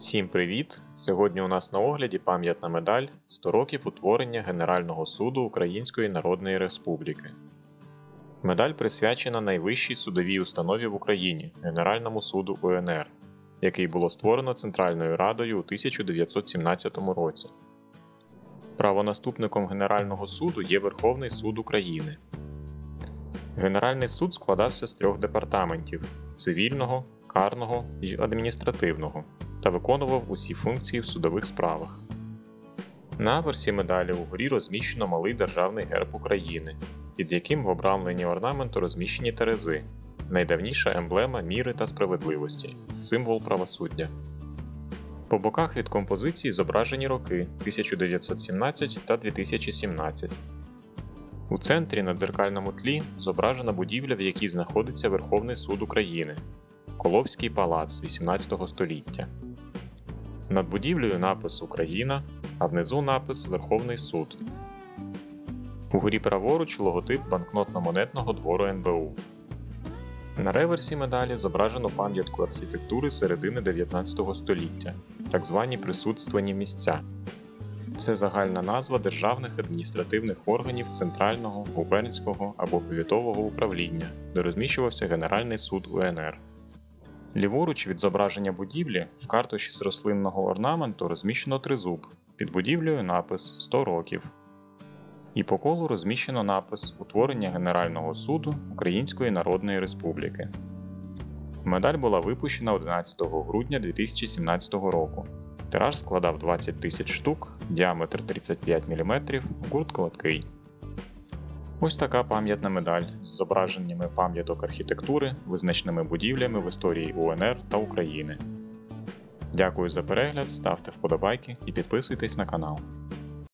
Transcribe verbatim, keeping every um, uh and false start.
Всім привіт! Сьогодні у нас на огляді пам'ятна медаль сто років утворення Генерального суду Української Народної Республіки. Медаль присвячена найвищій судовій установі в Україні – Генеральному суду УНР, який було створено Центральною Радою у тисяча дев'ятсот сімнадцятому році. Правонаступником Генерального суду є Верховний суд України. Генеральний суд складався з трьох департаментів – цивільного, карного і адміністративного, та виконував усі функції в судових справах. На аверсі медалі угорі розміщено малий державний герб України, під яким в обрамленні орнаменту розміщені терези – найдавніша емблема міри та справедливості, символ правосуддя. По боках від композиції зображені роки тисяча дев'ятсот сімнадцять та дві тисячі сімнадцять. У центрі на дзеркальному тлі зображена будівля, в якій знаходиться Верховний суд України – Коловський палац вісімнадцятого століття. Над будівлею напис «Україна», а внизу напис «Верховний суд». Угорі праворуч логотип банкнотно-монетного двору ен бе у. На реверсі медалі зображено пам'ятку архітектури середини дев'ятнадцятого століття, так звані присутственні місця. Це загальна назва державних адміністративних органів центрального, губернського або повітового управління, де розміщувався Генеральний суд УНР. Ліворуч від зображення будівлі в картуші з рослинного орнаменту розміщено тризуб, під будівлею напис «сто років». І по колу розміщено напис «Утворення Генерального суду Української Народної Республіки». Медаль була випущена одинадцятого грудня дві тисячі сімнадцятого року. Тираж складав двадцять тисяч штук, діаметр тридцять п'ять міліметрів, гурт гладкий. Ось така пам'ятна медаль з зображеннями пам'яток архітектури, визначними будівлями в історії УНР та України. Дякую за перегляд, ставте вподобайки і підписуйтесь на канал.